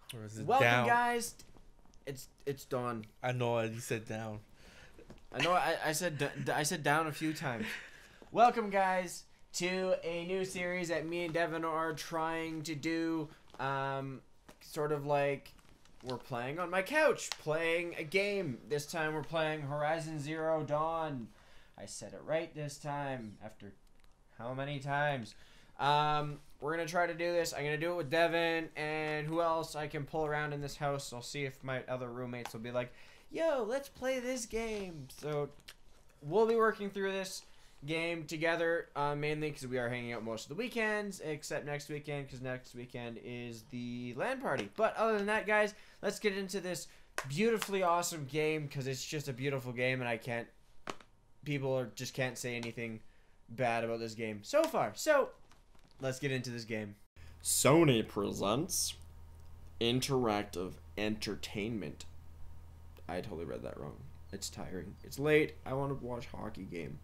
Or is it Welcome, down? guys. It's dawn. I know you said down. I know. I said down a few times. Welcome, guys, to a new series that me and Devin are trying to do. Sort of like we're playing on my couch, playing a game. This time we're playing Horizon Zero Dawn. I said it right this time after how many times? We're gonna try to do this. I'm gonna do it with Devin and who else I can pull around in this house. I'll see if my other roommates will be like, yo, let's play this game. So we'll be working through this game together, mainly because we are hanging out most of the weekends, except next weekend, because next weekend is the LAN party. But other than that, guys, let's get into this beautifully awesome game, because it's just a beautiful game, and people just can't say anything bad about this game so far. So let's get into this game. Sony presents interactive entertainment. I totally read that wrong. It's tiring. It's late. I want to watch a hockey game.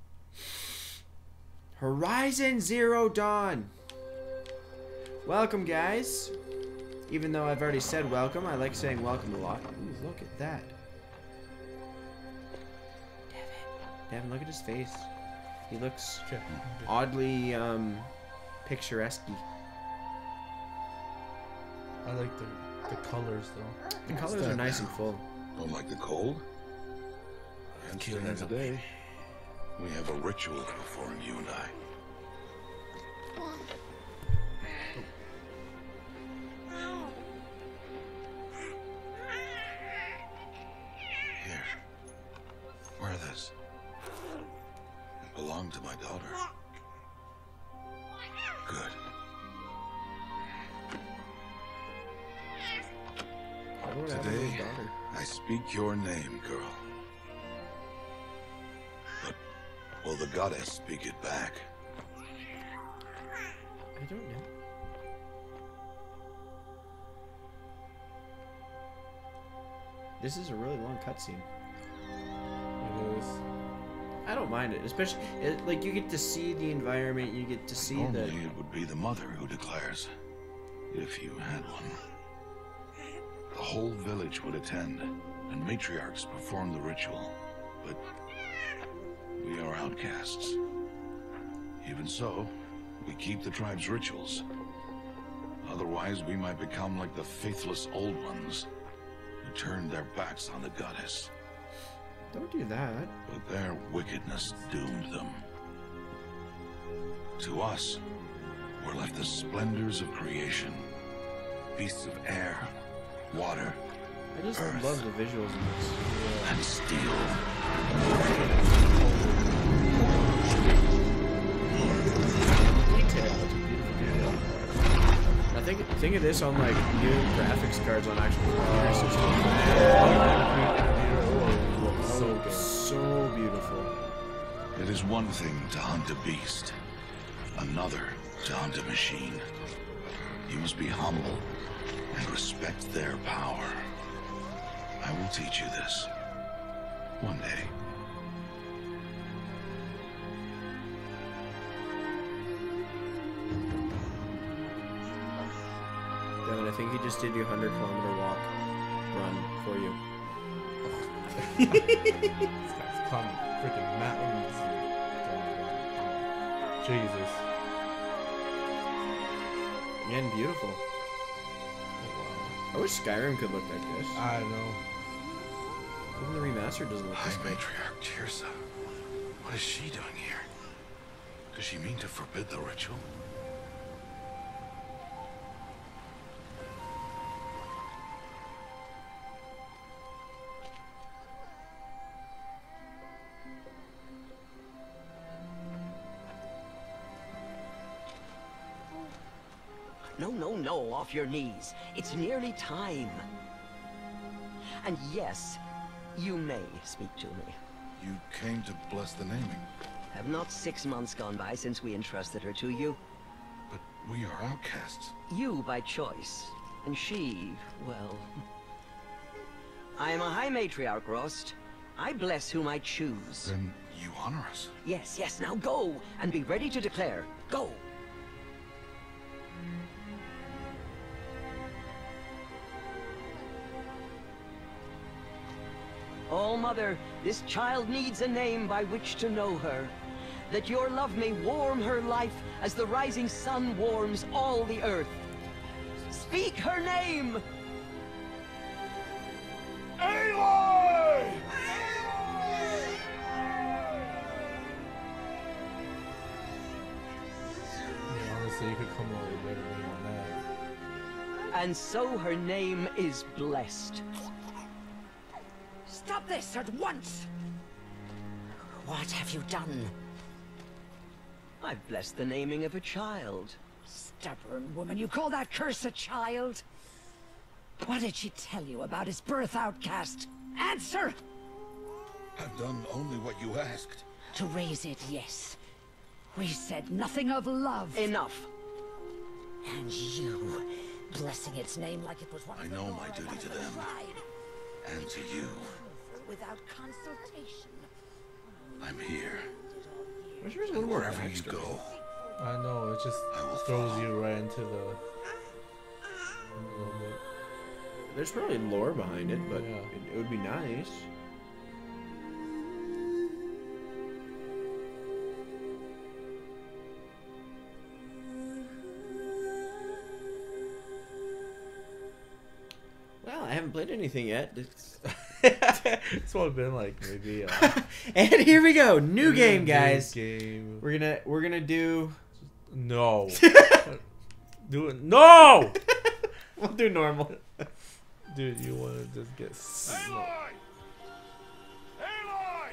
Horizon Zero Dawn. Welcome, guys. Even though I've already said welcome, I like saying welcome a lot. Ooh, look at that. Devin, look at his face. He looks oddly picturesque. I like the colors though. The colors are nice and full. Don't like the cold? And today, we have a ritual to perform, you and I. Here. Wear this. It belonged to my daughter. Good. Today, I speak your name, girl. But will the goddess speak it back? I don't know. This is a really long cutscene. It is. I don't mind it, especially like you get to see the environment. You get to see Normally, it would be the mother who declares, if you had one. The whole village would attend, and matriarchs perform the ritual. But we are outcasts. Even so, we keep the tribe's rituals. Otherwise, we might become like the faithless old ones, who turned their backs on the goddess. Don't do that. But their wickedness doomed them. To us, were left the splendors of creation. Beasts of air, water, I just earth, love the visuals in this. and steel. Detail. It's a beautiful detail. I think of this on like new graphics cards on actual computer systems. So good. So beautiful. It is one thing to hunt a beast, another to hunt a machine. You must be humble and respect their power. I will teach you this. One day. Devin, I think you just did your 100-kilometer walk run for you. This guy's climbing freaking mountains. Jesus. Again, beautiful. I wish Skyrim could look like this. I know. Even the remaster doesn't look High this good. Matriarch Tirsa. What is she doing here? Does she mean to forbid the ritual? No, off your knees. It's nearly time. And yes, you may speak to me. You came to bless the naming, Have not 6 months gone by since we entrusted her to you? but we are outcasts. You by choice, and she, well... I am a High Matriarch, Rost. I bless whom I choose. Then you honor us. Yes, now go, and be ready to declare. Go! Oh, Mother, this child needs a name by which to know her. That your love may warm her life as the rising sun warms all the earth. Speak her name! Aloy! Yeah, honestly, you could come up with a better name on that. And so her name is blessed. Stop this at once! What have you done? I've blessed the naming of a child. Stubborn woman, you call that curse a child? What did she tell you about his birth, outcast? Answer! I've done only what you asked. To raise it, yes. We said nothing of love. Enough. And you, blessing its name like it was one I of the know Lord my duty wanted to to them. provide. And to you. Without consultation. I'm here. Wish there was a little more Wherever you backstory. go, I know, it just I will throws follow. you right into the. A little bit. There's probably lore behind it, but Yeah. it would be nice. Well, I haven't played anything yet. It's It's only been like maybe. and here we go, new game, guys. Game. We're gonna do. No. Do it. No. We'll do normal. Dude, you want to just get. Aloy! Aloy!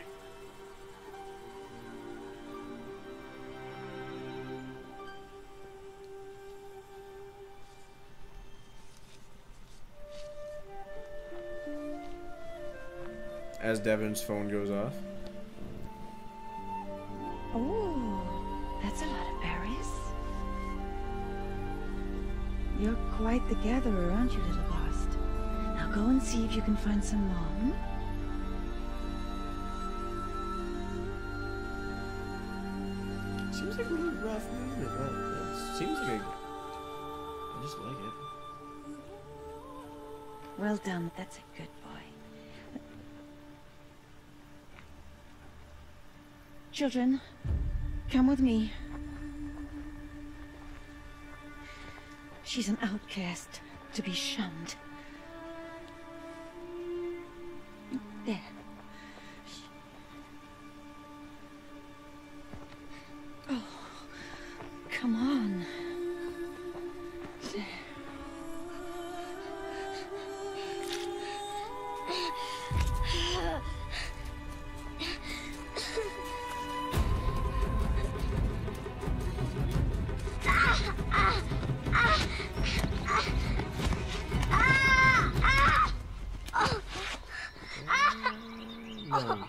As Devin's phone goes off. Oh, that's a lot of berries. You're quite the gatherer, aren't you, little Bast? Now go and see if you can find some more. Hmm? Seems like a really rough movement. It seems like I just like it. Well done. That's a good boy. Children, come with me. She's an outcast, to be shunned. There. Oh, come on. There. No.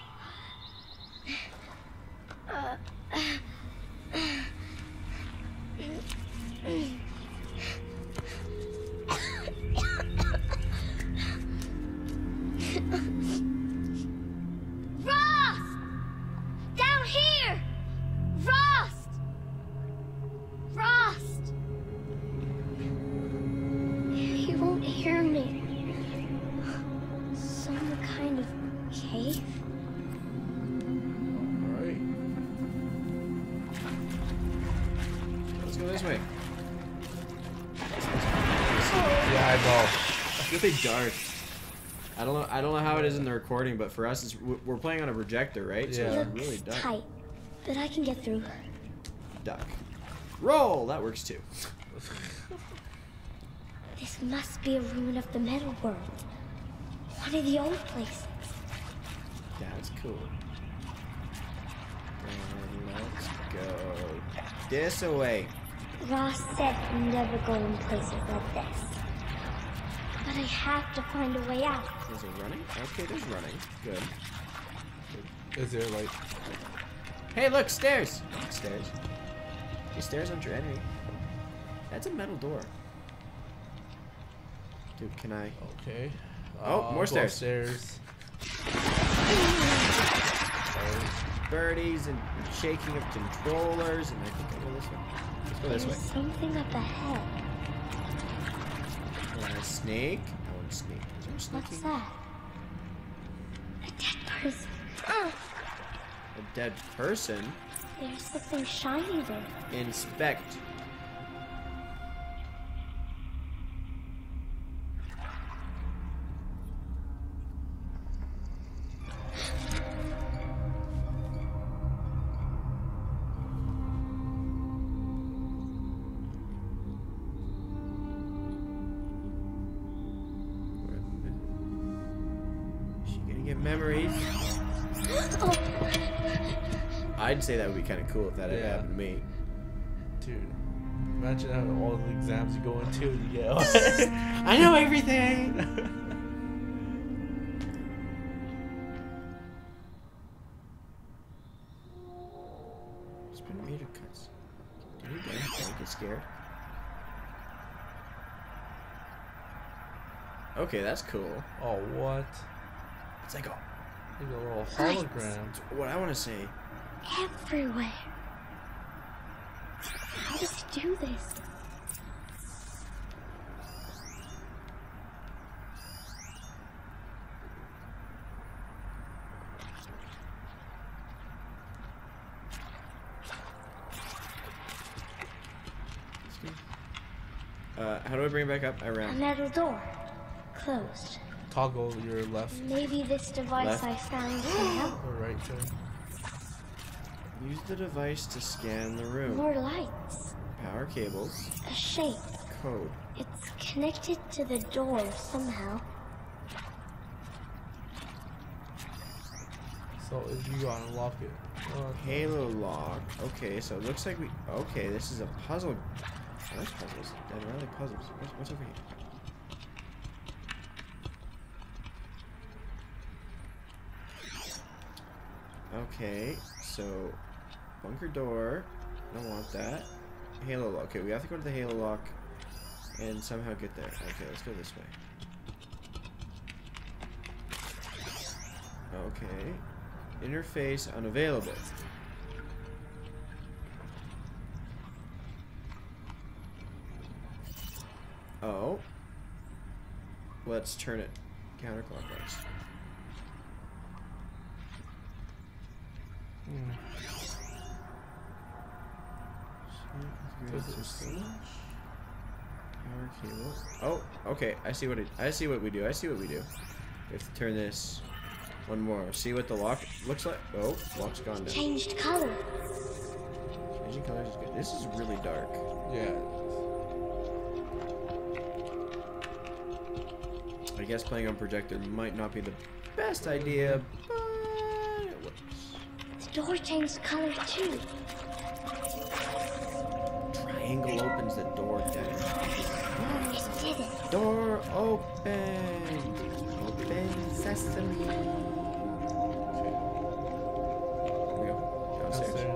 Rost! Down here! Rost! Rost! He won't hear me. Some kind of cave? Alright. Let's go this way. Yeah, I know. It's really dark. I don't know how it is in the recording, but for us, we're playing on a projector, right? So Yeah. it's really Looks dark. tight, but I can get through. Duck. Roll! That works too. This must be a ruin of the metal world. One of the old places. That's cool. And let's go this way. Ross said never go in places like this. But I have to find a way out. Is there running? Okay, there's running. Good. Is there like. Hey, look, stairs! Stairs. These stairs aren't your enemy. That's a metal door. Dude, can I? Okay. Oh, more I'll go stairs. upstairs. Birdies and shaking of controllers, and I think I'll go this way. Let's go this There's way. something up ahead. Snake? I want a snake. Is there a snake What's here? that? A There's A dead person? there's something shiny there. Inspect. Is she gonna get memories? Oh, I'd say that would be kind of cool if that had Yeah. happened to me. Dude, imagine how all the exams you go into and you get. I know everything! Spin meter cuts. Did he get scared? Okay, that's cool. Oh, what? It's like a, Like a little hologram. what I want to say. everywhere. How does he do this? How do I bring it back up? A Around. metal door. Closed. Toggle your left Maybe this device Left. I found can help. or right turn. Use the device to scan the room. More lights. Power cables. A shape. Code. It's connected to the door somehow. So if you unlock it. Halo lock. Okay, so it looks like we. Okay, this is a puzzle. I like puzzles. I like puzzles. What's over here? Okay, so bunker door. Don't want that. Halo lock. Okay, we have to go to the halo lock and somehow get there. Okay, let's go this way. Okay. Interface unavailable. Oh. Let's turn it counterclockwise. Power cable. Oh, okay. I see what we do. I see what we do. We have to turn this one more. See what the lock looks like. Oh, lock's gone down. Changed color. Changing colors is good. This is really dark. Yeah. I guess playing on projector might not be the best idea, but it works. The door changed color too. Triangle opens the door, Daddy. It did it. Door open. Open sesame. Okay. Here we go. Downstairs. Downstairs.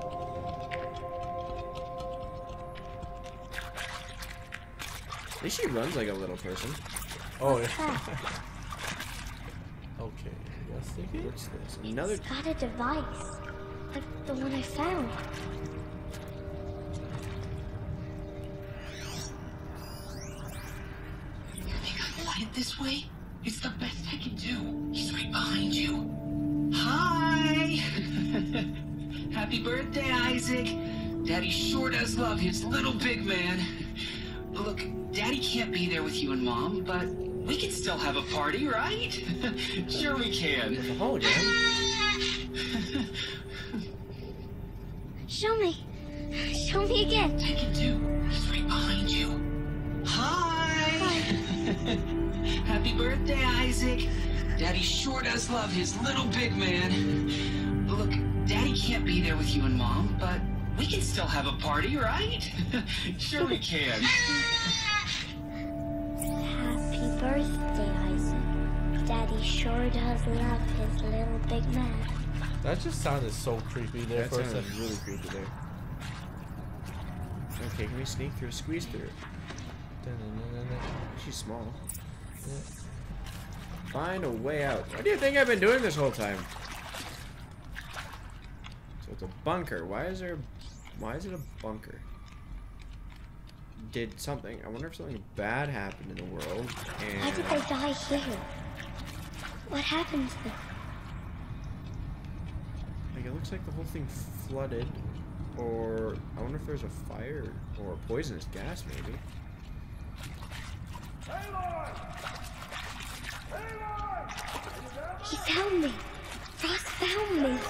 At least she runs like a little person. Oh yeah. Ah, Okay. Yes, thinking. What's this? Another. it's got a device. Like the one I found. You think I light it this way? It's the best I can do. He's right behind you. Hi! Happy birthday, Isaac. Daddy sure does love his little big man. Look, Daddy can't be there with you and Mom, but we can still have a party, right? Sure we can. It's a hologram. Show me. Show me again. I can do. He's right behind you. Hi! Happy birthday, Isaac. Daddy sure does love his little big man. Look, Daddy can't be there with you and Mom, but we can still have a party, right? Sure we can. Happy birthday, Isaac. Daddy sure does love his little big man. That just sounded so creepy there That for a sounded second. really creepy there. Okay, can we sneak through? Squeeze through. Dun-dun-dun-dun-dun. She's small. Yeah. Find a way out. What do you think I've been doing this whole time? So it's a bunker. Why is it a bunker? Did something. I wonder if something bad happened in the world. Why And did they die here? What happened to them? it looks like the whole thing flooded. Or, I wonder if there's a fire or a poisonous gas, maybe. He found me. Frost found me.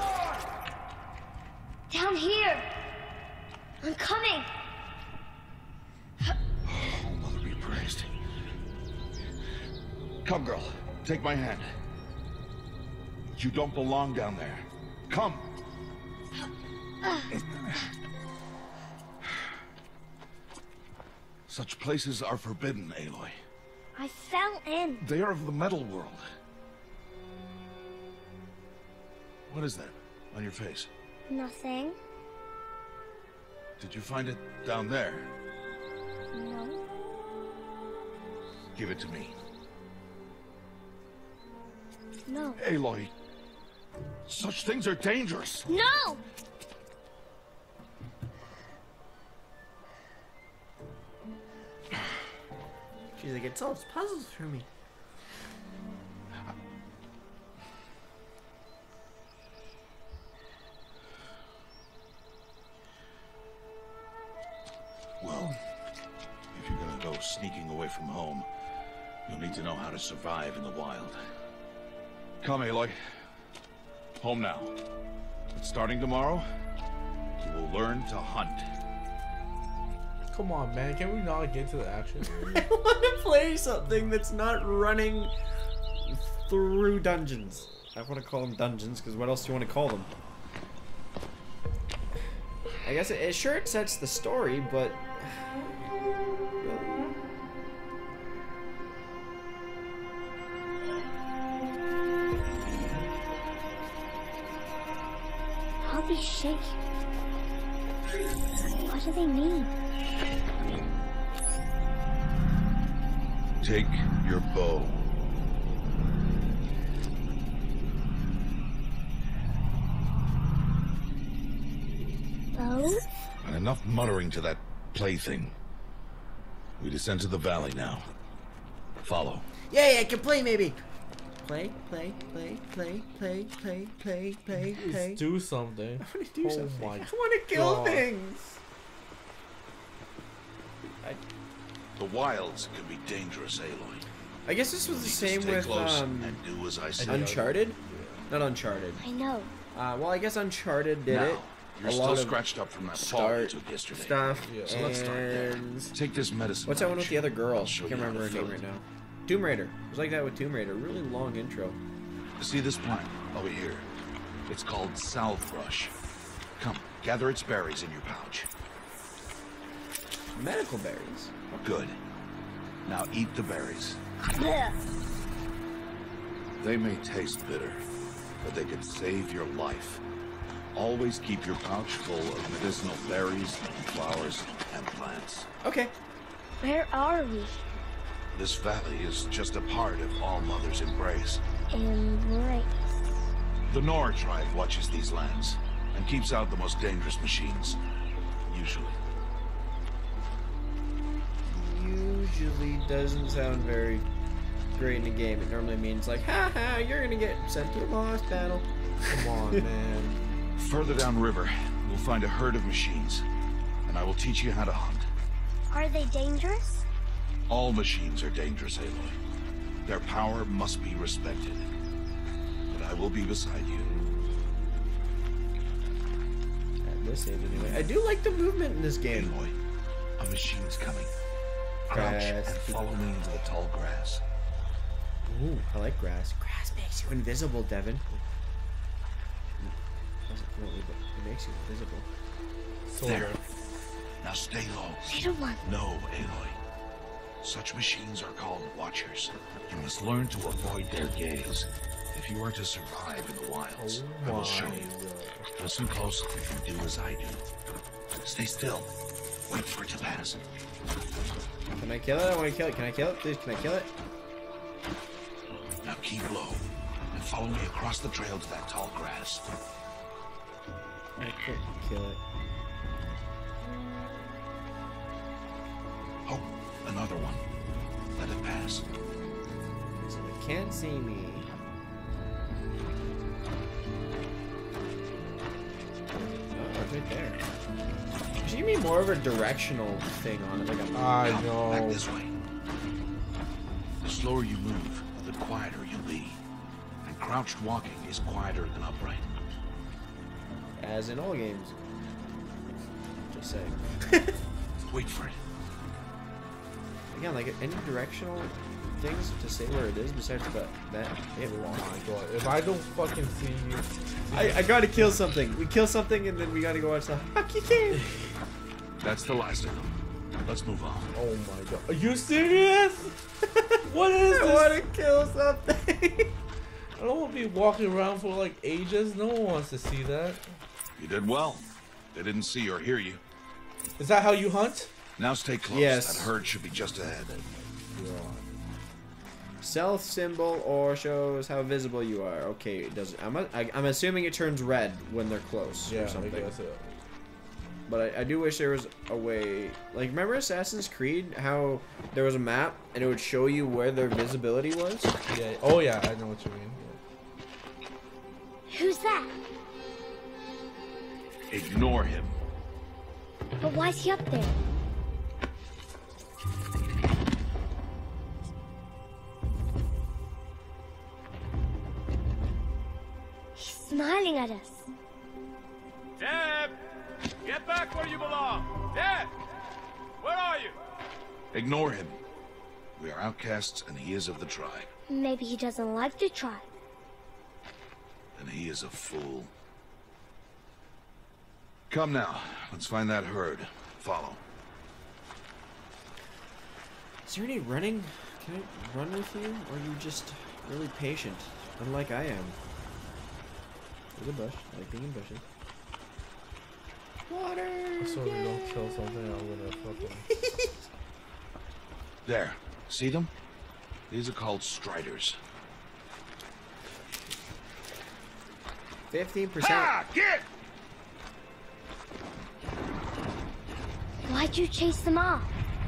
Down here. I'm coming. Oh, Mother be praised. Come, girl. Take my hand. You don't belong down there. Come. Such places are forbidden, Aloy. I fell in. They are of the metal world. What is that on your face? Nothing. Did you find it down there? No. Give it to me. No. Aloy, such things are dangerous. No! She's like, it solves puzzles for me. Well, if you're gonna go sneaking away from home, you'll need to know how to survive in the wild. Come, Aloy. Home now. But starting tomorrow, you will learn to hunt. Come on, man. Can we not get to the action? I want to play something that's not running through dungeons. I want to call them dungeons, because what else do you want to call them? I guess it sure it sets the story, but... All these shapes. What do they mean? Take your bow. Bow? And enough muttering to that plaything. We descend to the valley now. Follow. Yay, I can play maybe! Play, play, play, play, play, play, play, play, play. Just do something. I want to do something. My I want to kill God. things! The wilds can be dangerous, Aloy. I guess this was the same Stay with close and do as I say. Uncharted? Not Uncharted. I know. Well, I guess Uncharted did it. You're A still lot of scratched up from that fall you start took yesterday. stuff. Yeah. So let's start there. And Take this medicine. what's that one with pouch. the other girl? I'll I show can't you how remember to her name fill right it. now. Tomb Raider. It was like that with Tomb Raider. Really long intro. See this plant over here? It's called salve brush. Come, gather its berries in your pouch. Medical berries. Good. Now eat the berries. Blech. They may taste bitter, but they could save your life. Always keep your pouch full of medicinal berries, flowers, and plants. Okay. Where are we? This valley is just a part of All Mother's embrace. Embrace. The Nor tribe watches these lands and keeps out the most dangerous machines. Usually. Usually doesn't sound very great in a game. It normally means like, ha ha, you're gonna get sent to a boss battle. Come on, man. Further downriver, we'll find a herd of machines, and I will teach you how to hunt. Are they dangerous? All machines are dangerous, Aloy. Their power must be respected. But I will be beside you. At this age, anyway. I do like the movement in this game. Aloy, a machine's coming. Crouch and Grass. follow me into the tall grass. Ooh, I like grass. Grass makes you invisible, Devin. No, it makes you invisible. There. Now stay low. Little one. No, Aloy. Such machines are called watchers. You must learn to avoid their gaze. If you are to survive in the wilds, I will show you. Listen close and do as I do. Stay still. Wait for it to pass. Can I kill it? I want to kill it. Can I kill it? Please, can I kill it? Now keep low and follow me across the trail to that tall grass. I couldn't kill it. Oh, another one. Let it pass. So it can't see me. right there. Should give me more of a directional thing on it, like a. I Back know. this way. The slower you move, the quieter you'll be. And crouched walking is quieter than upright. As in all games. Just saying. Wait for it. Again, like any directional things to say where it is besides that it Oh won't. my god. If I don't fucking see you. I gotta kill something. We kill something and then we gotta go watch the hockey game. That's the last of them. Let's move on. Oh my god. Are you serious? What is I this? wanna kill something. I don't want to be walking around for like ages. No one wants to see that. You did well. They didn't see or hear you. Is that how you hunt? Now stay close. Yes. That herd should be just ahead. Stealth symbol or shows how visible you are. Okay, it does. I'm assuming it turns red when they're close Yeah, or something. I guess it. But I do wish there was a way. Like, remember Assassin's Creed? How there was a map and it would show you where their visibility was? Yeah. Oh yeah, I know what you mean. Who's that? Ignore him. But why's he up there? He's smiling at us. Deb! Get back where you belong! Deb! Where are you? Ignore him. We are outcasts and he is of the tribe. Maybe he doesn't like the tribe. And he is a fool. Come now. Let's find that herd. Follow. Is there any running? Can I run with you? Or are you just really patient? Unlike I am. There's a bush. I like being in bushes. Water! So we don't kill something, I'm gonna fucking. There. See them? These are called striders. 15%. Get! Why'd you chase them off?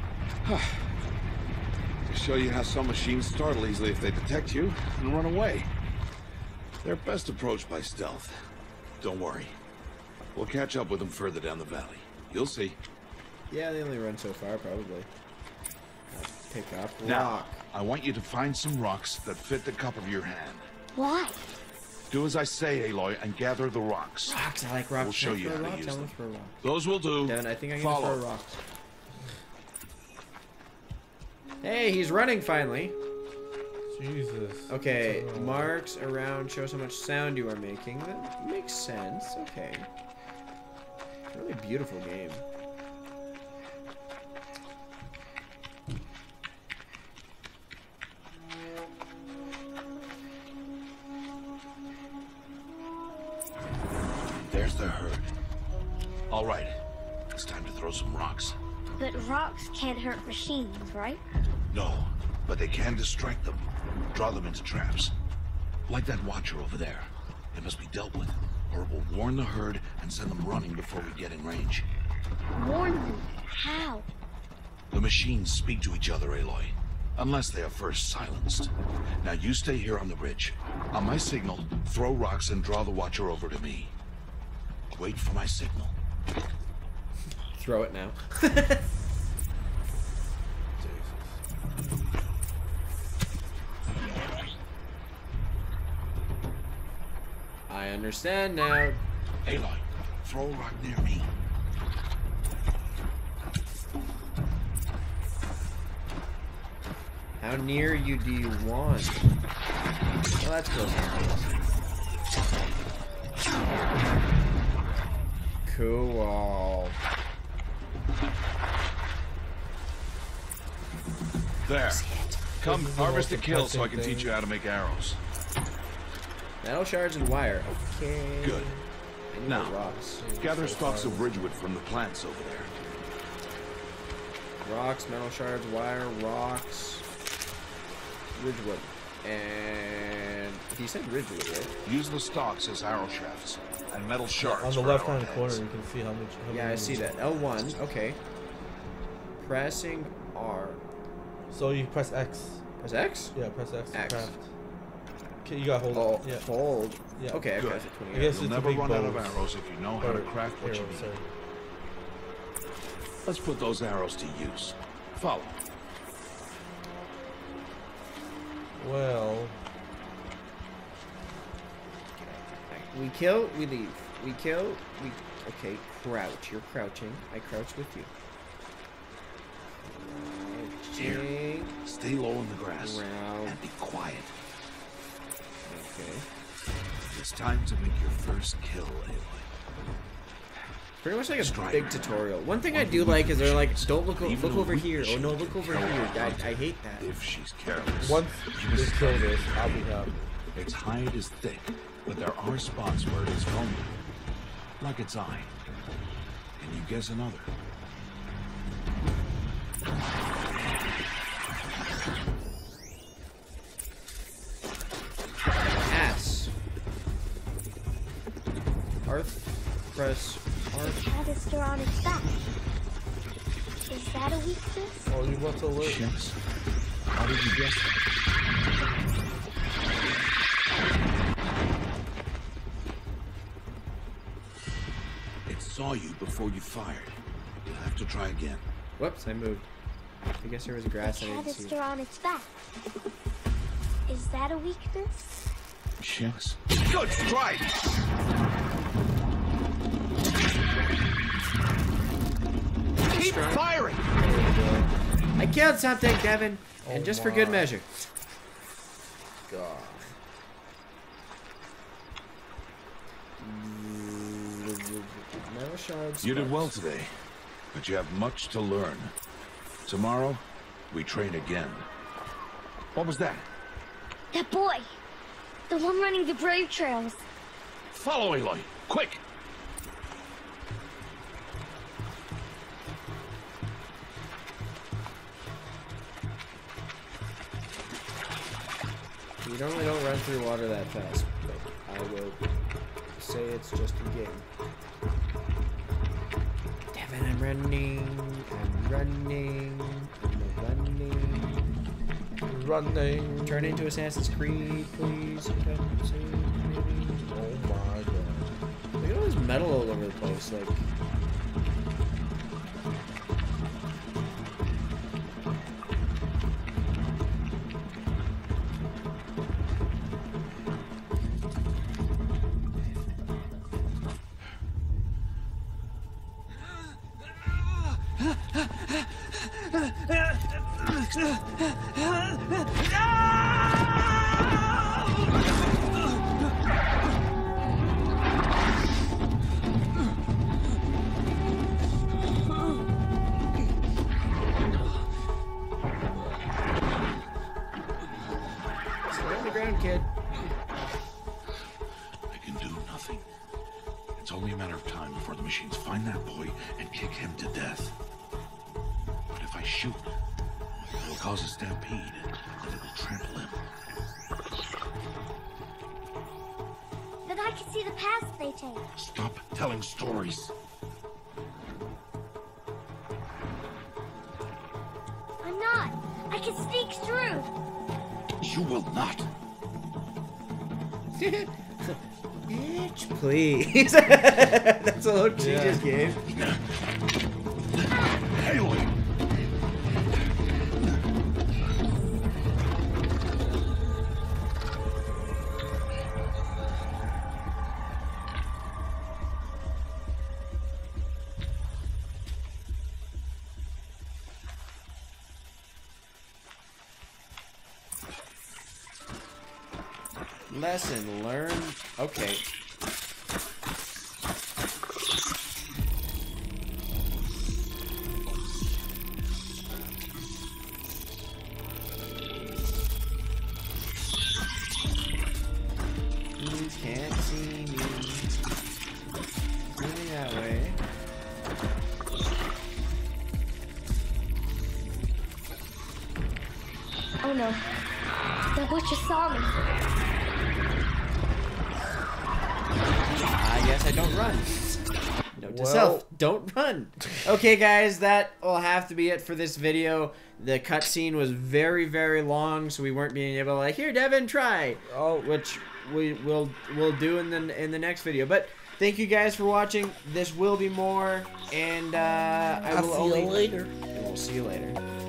To show you how some machines startle easily if they detect you and run away. They're best approached by stealth. Don't worry. We'll catch up with them further down the valley. You'll see. Yeah, they only run so far, probably. Pick up Now, rock. I want you to find some rocks that fit the cup of your hand. Why? Do as I say, Aloy, and gather the rocks. Rocks, I like rocks. We'll show you Throw how to rocks, use I them. wanna throw rocks. Those will do. Devin, I think I'm gonna Follow. throw rocks. Hey, he's running finally. Jesus. Okay, It's, marks around shows how much sound you are making. That makes sense. Okay. Really beautiful game. There's the herd. All right. It's time to throw some rocks. But rocks can't hurt machines, right? No, but they can distract them. Draw them into traps. Like that watcher over there. It must be dealt with, or it will warn the herd and send them running before we get in range. Warn them. How? The machines speak to each other, Aloy. Unless they are first silenced. Now you stay here on the ridge. On my signal, throw rocks and draw the watcher over to me. Wait for my signal. Throw it now. I understand now. Aloy, throw a rock near me. How near you do you want? Well, that's close enough. Cool. There. Come, This is the harvest a most kill so I depressing can teach thing. you how to make arrows. Metal shards and wire. Okay. Good. I need Now, the rocks. gather stalks of ridgewood from the plants over there. Rocks, metal shards, wire, rocks, ridgewood. And he said ridgewood, right? Use the stalks as arrow shafts, and metal shards On the for left-hand arrowheads. corner, you can see how much. How Yeah, I many see that. L1, okay. Pressing R. So you press X. Press X? Yeah, press X. to X. Craft. Okay, you gotta hold Oh, it. Yeah. hold. Yeah. Okay, Good. okay, so 20 I guess You'll it's never the big run out of bows. arrows if you know how to craft what you Arrows, need. sorry. Let's put those arrows to use. Follow. Well, We kill, we leave. We kill, we... Okay, crouch. You're crouching. I crouch with you. Here. Crouching. Stay low in the grass. Around. And be quiet. Okay. It's time to make your first kill, Aloy. Pretty much like a Strider. big tutorial. One thing I do like is they're like, don't look Even look a over weak here. Oh machine no, look can over kill here. her I hate that. If she's careless. once they kill this, I'll be happy. Its hide is thick, but there are spots where it is vulnerable. Like its eye. Can you guess another? Ass. Arth. Press. The Arth. cat is still on its back. Is that a weakness? Oh, you want to look? Yes. How did you guess that? It saw you before you fired. You'll have to try again. Whoops, I moved. I guess there was grass The I cat didn't is see. still on its back. Is that a weakness? Yes. Good strike! Keep firing! I killed something, Devin, and Oh just for good my. measure. God. Metal shards. You did well today, but you have much to learn. Tomorrow, we train again. What was that? That boy! The one running the brave trails. Follow Aloy, quick! You normally don't run through water that fast, but I will say it's just a game. Devin, I'm running. I'm running. I'm running. Running. Turn into Assassin's Creed, please. Come soon, maybe. Oh my god. Look at all this metal all over the place. Like, stay on the ground, kid. I can do nothing. It's only a matter of time before the machines find that boy and kick him to death. But if I shoot, it'll cause a stampede, and it'll trample him. Then I can see the paths they take. Stop telling stories. I'm not. I can sneak through. You will not. Bitch, please. That's a look she Yeah. just gave. Aloy! Lesson learned. Okay. You can't see me. Moving that way. Oh no. That butcher saw me. I guess I don't run. Note to self, don't run. Okay, guys, that will have to be it for this video. The cutscene was very, very long, so we weren't being able to like, here, Devin, try. Oh, which we'll do in the next video. But thank you guys for watching. This will be more, and I will see you later. And we'll see you later.